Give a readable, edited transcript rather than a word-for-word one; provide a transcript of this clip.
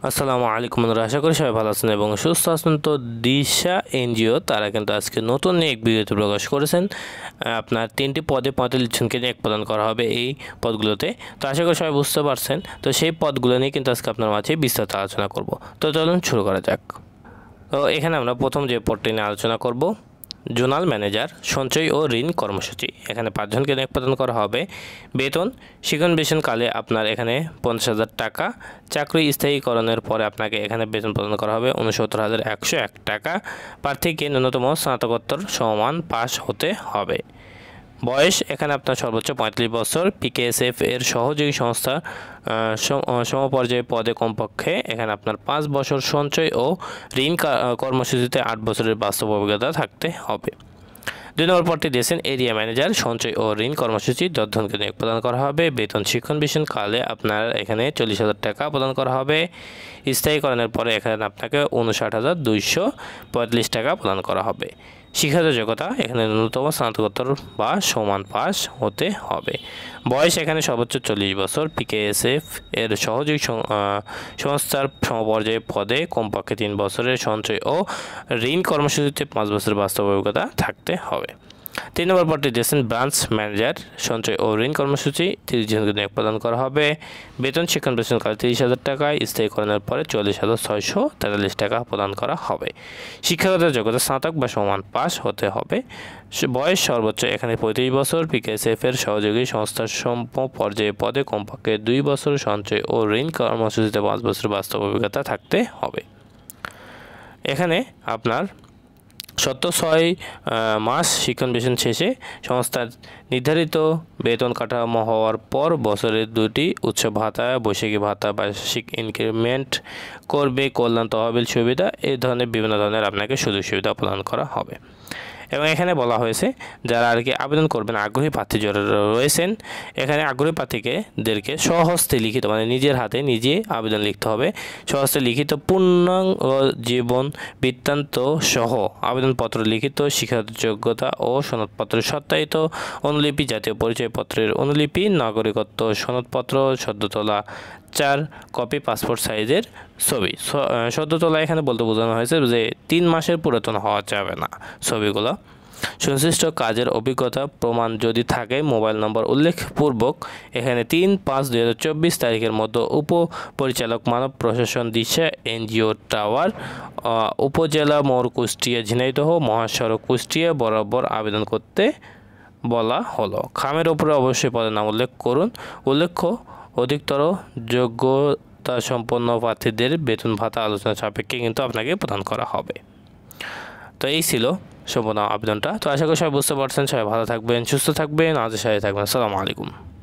আসসালামু আলাইকুম বন্ধুরা, আশা করি সবাই ভালো আছেন এবং সুস্থ আছেন। তো দিশা এনজিও তারা কিন্তু আজকে নতুন এক বিজ্ঞপ্তি প্রকাশ করেছেন। আপনার 3টি পদে 45 জনকে নিয়োগ প্রদান করা হবে এই পদগুলোতে। তো আশা করি সবাই বুঝতে পারছেন। তো সেই পদগুলো নিয়ে কিন্তু আজকে আপনার মাঝে বিস্তারিত আলোচনা করব। তো চলুন শুরু করা যাক। তো এখানে আমরা প্রথম যে পদটি নিয়ে আলোচনা করব, জোনাল ম্যানেজার সঞ্চয় ও ঋণ কর্মসূচি। এখানে 5 জনকে নিয়োগ প্রদান করা হবে। বেতন শিক্ষণবেশনকালে আপনার এখানে 50,000 টাকা। চাকরি স্থায়ীকরণের পরে আপনাকে এখানে বেতন প্রদান করা হবে 69,101 টাকা। প্রার্থীকে ন্যূনতম স্নাতকোত্তর সমান পাস হতে হবে। বয়স এখানে আপনার সর্বোচ্চ 35 বছর। পিকেএসএফ এর সহযোগী সংস্থা সমপর্যায়ে পদে কমপক্ষে এখানে আপনার 5 বছর সঞ্চয় ও ঋণ কর্মসূচিতে 8 বছরের বাস্তব অভিজ্ঞতা থাকতে হবে। 2 নম্বর পদটি দিয়েছেন এরিয়া ম্যানেজার সঞ্চয় ও ঋণ কর্মসূচি। 10 জনকে নিয়োগ প্রদান করা হবে। বেতন শিক্ষণবেশনকালে আপনার এখানে 40,000 টাকা প্রদান করা হবে। স্থায়ীকরণের পরে এখানে আপনাকে 59,245 টাকা প্রদান করা হবে। শিক্ষাগত যোগ্যতা এখানে ন্যূনতম স্নাতকোত্তর বা সমান পাস হতে হবে। বয়স এখানে সর্বোচ্চ 40 বছর। পিকেএসএফ এর সহযোগী সংস্থার সমপর্যায়ে পদে কমপক্ষে 3 বছরের সঞ্চয় ও ঋণ কর্মসূচিতে 5 বছরের বাস্তব অভিজ্ঞতা থাকতে হবে। 3 নম্বর পদটি দিয়েছেন ব্রাঞ্চ ম্যানেজার সঞ্চয় ও ঋণ কর্মসূচি। 30 জনকে নিয়োগ প্রদান করা হবে। বেতন শিক্ষণবেশনকালে 30,000 টাকায়, স্থায়ীকরণের পরে 44,643 টাকা প্রদান করা হবে। শিক্ষাগত যোগ্যতা স্নাতক বা সমান পাস হতে হবে। বয়স সর্বোচ্চ এখানে 35 বছর। পিকেএসএফ এর সহযোগী সংস্থার সমপর্যায়ে পদে কমপক্ষে 2 বছর সঞ্চয় ও ঋণ কর্মসূচিতে 5 বছর বাস্তব অভিজ্ঞতা থাকতে হবে। এখানে আপনার 6 মাস শিক্ষণবেশন শেষে সংস্থার নির্ধারিত বেতন কাঠামো হওয়ার পর বছরে 2টি উৎসব ভাতা, বৈশাখী ভাতা, বার্ষিক ইনক্রিমেন্ট করবে, কল্যাণ তহবিল সুবিধা, এই ধরনের বিভিন্ন ধরনের আপনাকে সুযোগ সুবিধা প্রদান করা হবে। এবং এখানে বলা হয়েছে যারা আর কি আবেদন করবেন আগ্রহী প্রার্থী যারা রয়েছেন, এখানে আগ্রহী প্রার্থীদেরকে স্বহস্তে লিখিত মানে নিজের হাতে নিজে আবেদন লিখতে হবে। স্বহস্তে লিখিত পূর্ণাঙ্গ জীবন বৃত্তান্ত সহ আবেদনপত্র, লিখিত শিক্ষাগত যোগ্যতা ও সনদপত্রের সত্যায়িত অনুলিপি, জাতীয় পরিচয়পত্রের অনুলিপি, নাগরিকত্ব সনদপত্র, সদ্য তোলা 4 কপি পাসপোর্ট সাইজের ছবি। সদ্য তোলা এখানে বলতে বোঝানো হয়েছে যে 3 মাসের পুরাতন হওয়া যাবে না ছবিগুলো। সংশ্লিষ্ট কাজের অভিজ্ঞতা প্রমাণ যদি থাকে মোবাইল নম্বর উল্লেখপূর্বক এখানে 3/5/2024 তারিখের মধ্যে উপপরিচালক মানব প্রশাসন দিশা এনজিও টাওয়ার, উপজেলা মোড় কুষ্টিয়া ঝিনাইদহ মহাসড়ক কুষ্টিয়া বরাবর আবেদন করতে বলা হলো। খামের উপরে অবশ্যই পদের নাম উল্লেখ করুন। উল্লেখ্য অধিকতর যোগ্যতা সম্পন্ন প্রার্থীদের বেতন ভাতা আলোচনা সাপেক্ষে কিন্তু আপনাকে প্রদান করা হবে। তো এই ছিল সম্পূর্ণ আবেদনটা। তো আশা করি সবাই বুঝতে পারছেন। সবাই ভালো থাকবেন, সুস্থ থাকবেন, আজ সাথে থাকবেন। আসসালামু আলাইকুম।